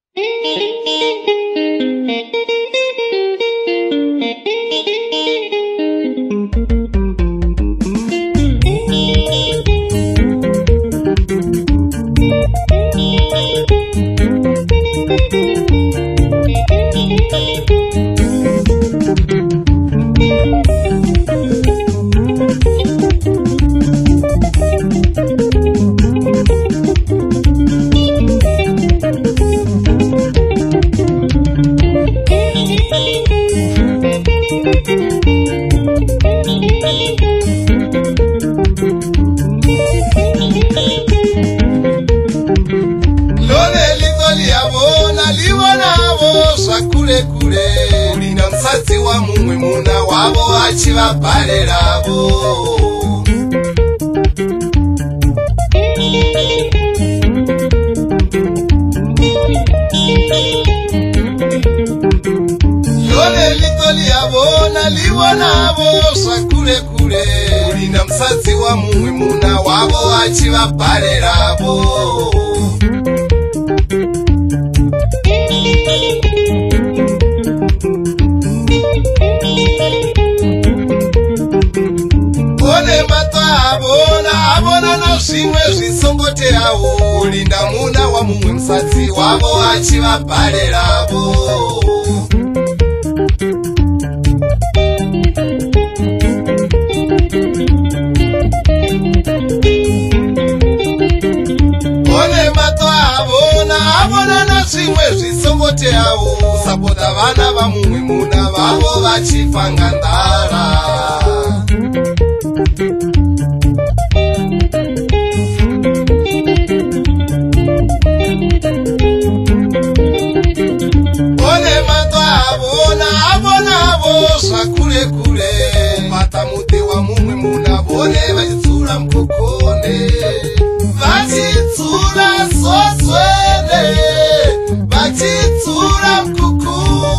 Kure kure ulina msatsi wa mumwe muna wabo achivapareravo lole litoli yavona liwonavo sakure kure ulina msatsi wa mumwe muna wabo achivapareravo abona nasimwe zvisongote awo linda muna wa mumwe msatsi wavo achivapareravo one mato abona nasimwe zvisongote awo sapota vana va mumwe muna vavo vachifanga ndara kure kure mata mute wa mumwe muna bone vachitsura mukokone vachitsura soswele vachitsura mukokone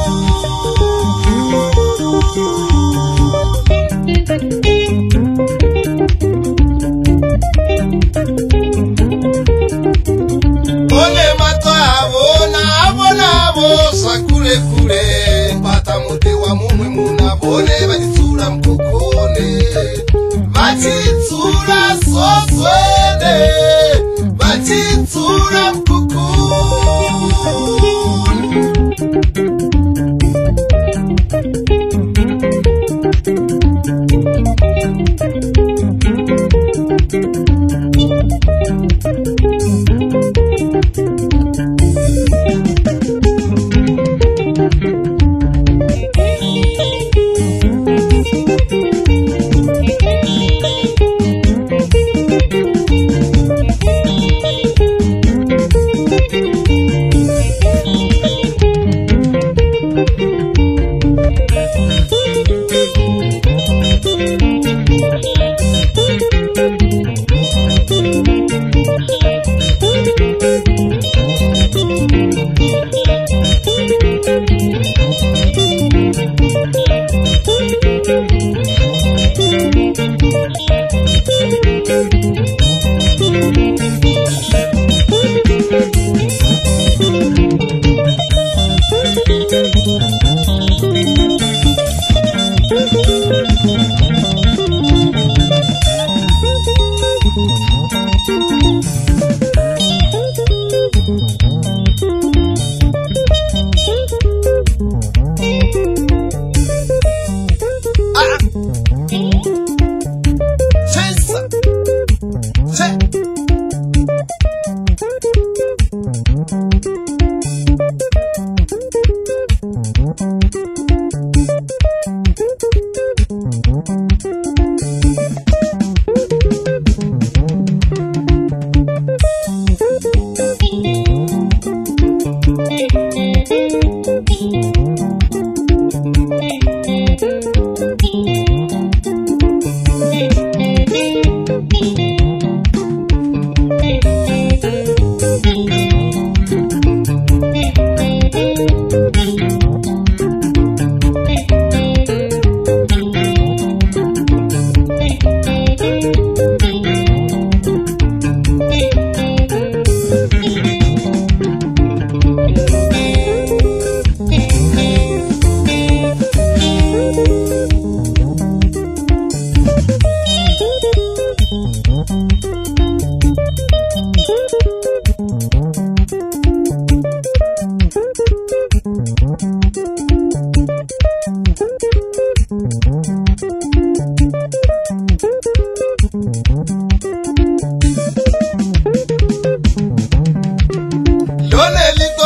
one mato abona vosa kure kure mata mute wa mumwe muna bone vachitsura mukokone vachitsura soswele vachitsura mukokone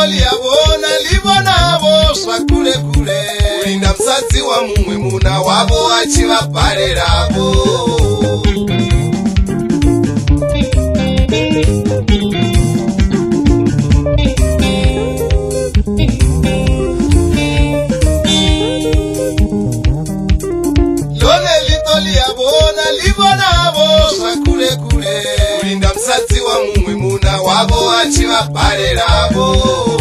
litoliabona libonavo swakule kule ulinda msadzi wa mumwe muna wavo achivapareravo libonavo swakule kule ulinda msadzi wa mumwe muna wavo achivapareravo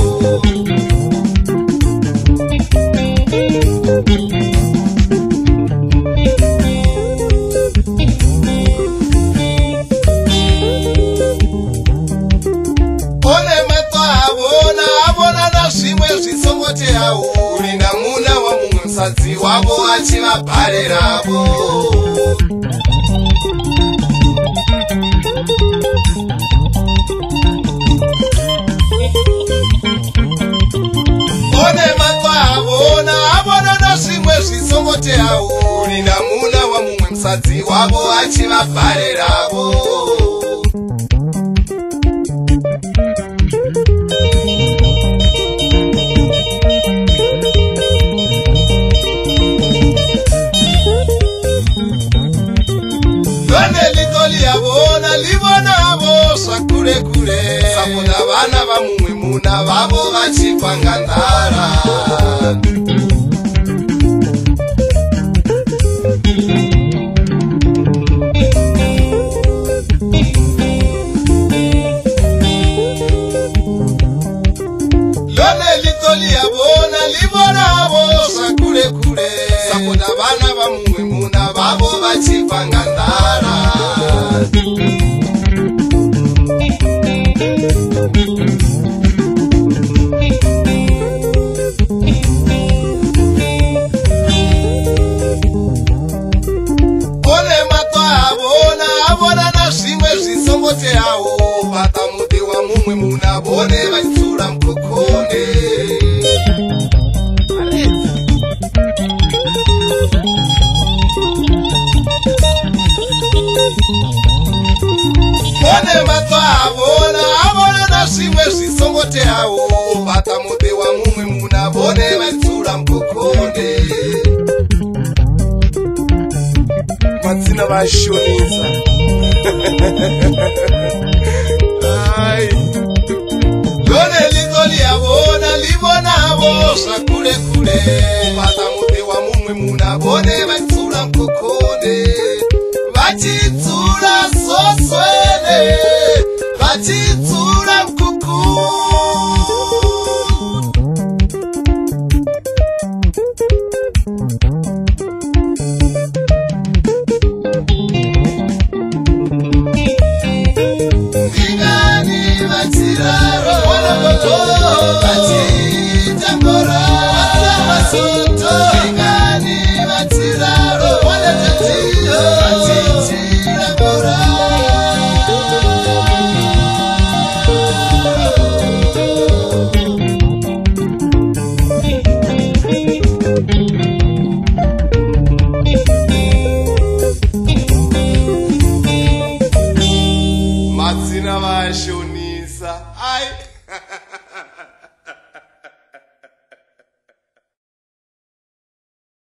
one matwa avona na zvimwe zvisongoteavo ulinda muna wa mumwe msadzi wavo achivapareravo ulinda muna wa mumwe msadzi wavo achivapareravo vane litoliabona libonavo swakule kule sakuda vana va mumwe muna vavo vachipangandara sakuda vana va mumwe muna vavo vachipangandara one matwa avona na zvimwe zvisongoteavo vata muti wa mumwe muna vone vachitsura mukokone one matwa avona na zvimwe zvisongoteavo vata muti wa mumwe muna vone vachitsura mukokone madzina vashonisa lone litoliabona libonavo swakule kule vata muti wa mumwe muna vone vachitsura mukokone vachitsura soswele vachitsura mkuku ingani vachiraro vachitambora masoto ingani vachiraro vachitambora madzina vashoni